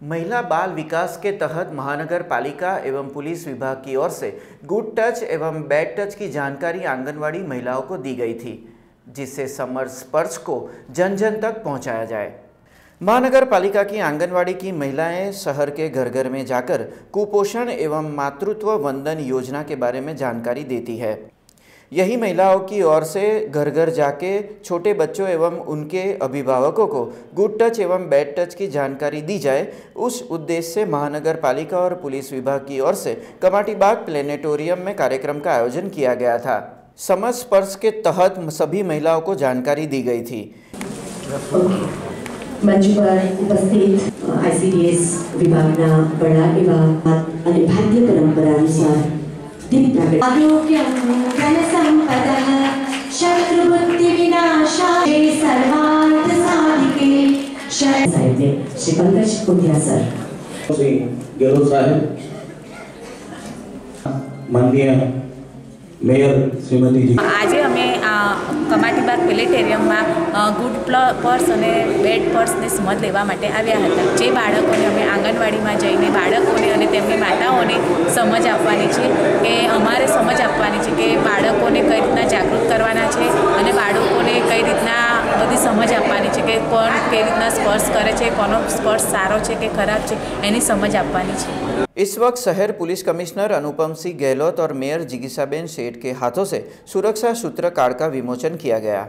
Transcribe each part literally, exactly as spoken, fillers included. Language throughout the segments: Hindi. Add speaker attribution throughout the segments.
Speaker 1: महिला बाल विकास के तहत महानगर पालिका एवं पुलिस विभाग की ओर से गुड टच एवं बैड टच की जानकारी आंगनवाड़ी महिलाओं को दी गई थी, जिससे समर स्पर्श को जन जन तक पहुंचाया जाए। महानगर पालिका की आंगनवाड़ी की महिलाएं शहर के घर घर में जाकर कुपोषण एवं मातृत्व वंदन योजना के बारे में जानकारी देती है। यही महिलाओं की ओर से घर घर जाके छोटे बच्चों एवं उनके अभिभावकों को गुड टच एवं बैड टच की जानकारी दी जाए, उस उद्देश्य से महानगर पालिका और पुलिस विभाग की ओर से कमाटी बाग प्लेनेटोरियम में कार्यक्रम का आयोजन किया गया था। समर स्पर्श के तहत सभी महिलाओं को जानकारी दी गई थी।
Speaker 2: मंच पर उपस्थित आईसीडीएस विभागना बड़ा विभाग અને ભારતીય પરંપરા અનુસાર आरोग्यं धनसम्पदः शत्रुबुद्धिविनाशाय सर्वार्थसाधिके साहित्य श्री पंकज कुंडिया सर
Speaker 3: श्री गेहलोत साहब, माननीय मेयर श्रीमती जी,
Speaker 4: आज अमे कमाटी बाग प्लेनेटोरियम में गुड पर्स और बेड पर्स ने समझ लेवा माटे आव्या हता। जे बाळकोने अमे आंगणवाड़ी में जईने बाळकोने अने तेमनी माताओने समझ आपवानी छे के अमारे समझ आपवानी छे के बाळकोने कई रीतना जागृत करवाना छे अने बाळकोने कई रीतना बधी समझ आपवानी छे के कोण कई रीतना स्पर्श करे छे, कोनो स्पर्श सारो छे के खराब छे, एनी समझ आपवानी छे।
Speaker 1: इस वक्त शहर पुलिस कमिश्नर अनुपम सिंह गहलोत और मेयर जिगीसाबेन सेठ के हाथों से सुरक्षा सूत्र कार्ड का विमोचन किया गया।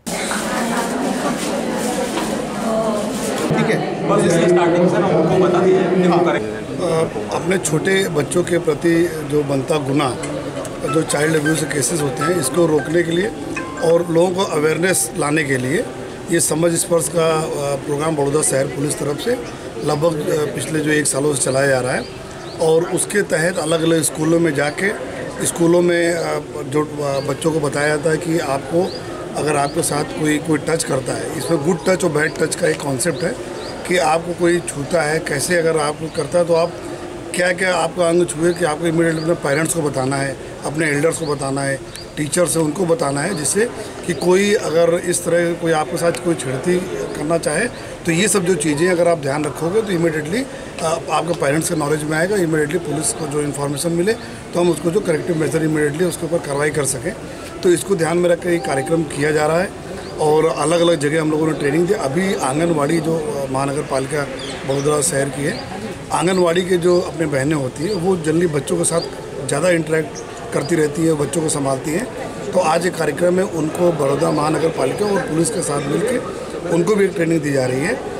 Speaker 5: ठीक है, बस इसकी स्टार्टिंग से हमको बता दीजिए। हाँ, अपने छोटे बच्चों के प्रति जो बनता गुनाह, जो चाइल्ड अब्यूज केसेस होते हैं, इसको रोकने के लिए और लोगों को अवेयरनेस लाने के लिए ये समझ स्पर्श का प्रोग्राम बड़ौदा शहर पुलिस तरफ से लगभग पिछले जो एक सालों से चलाया जा रहा है। और उसके तहत अलग अलग स्कूलों में जाके स्कूलों में जो बच्चों को बताया जाता है कि आपको अगर आपके साथ कोई कोई टच करता है, इसमें गुड टच और बैड टच का एक कॉन्सेप्ट है कि आपको कोई छूता है, कैसे अगर आपको करता है तो आप क्या क्या आपका अंग छुए कि आपको इमीडिएटली अपने पेरेंट्स को बताना है, अपने एल्डर्स को बताना है, टीचर्स है उनको बताना है, जिससे कि कोई अगर इस तरह कोई आपके साथ कोई छेड़ती करना चाहे तो ये सब जो चीज़ें अगर आप ध्यान रखोगे तो इमीडिएटली आपके पेरेंट्स के नॉलेज में आएगा। इमीडिएटली पुलिस को जो इन्फॉर्मेशन मिले तो हम उसको जो करेक्टिव मेजर इमीडिएटली उसके ऊपर कार्रवाई कर सकें। तो इसको ध्यान में रख कर ये कार्यक्रम किया जा रहा है और अलग अलग जगह हम लोगों ने ट्रेनिंग दी। अभी आंगनवाड़ी जो महानगर पालिका बड़ौदा शहर की है, आंगनवाड़ी के जो अपनी बहनें होती हैं वो जल्दी बच्चों के साथ ज़्यादा इंटरेक्ट करती रहती है, बच्चों को संभालती हैं। तो आज एक कार्यक्रम में उनको बड़ौदा महानगर पालिका और पुलिस के साथ मिलकर उनको भी एक ट्रेनिंग दी जा रही है।